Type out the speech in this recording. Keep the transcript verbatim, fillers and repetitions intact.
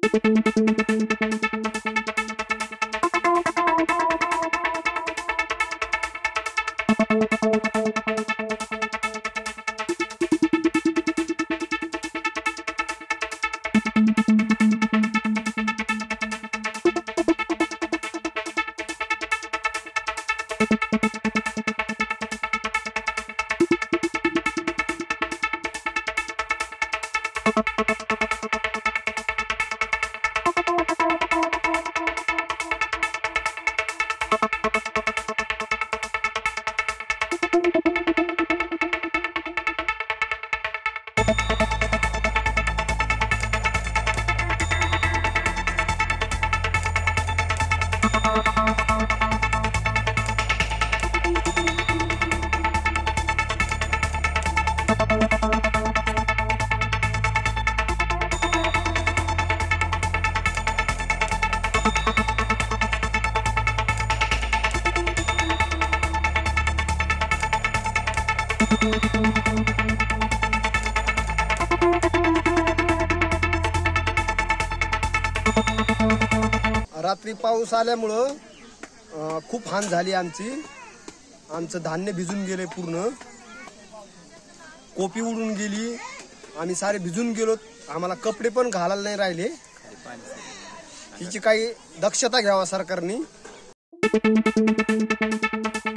रात्री पाऊस आल्यामुळं खूप हानी झाली आमची। आमचं धान्य भिजून गेले, पूर्ण कोपी उडून गेली, आम्ही सारे भिजून गेलो। आम्हाला कपडे पण घालायला नाही राहिले। हिची काही दक्षता घ्यावा सरकारने।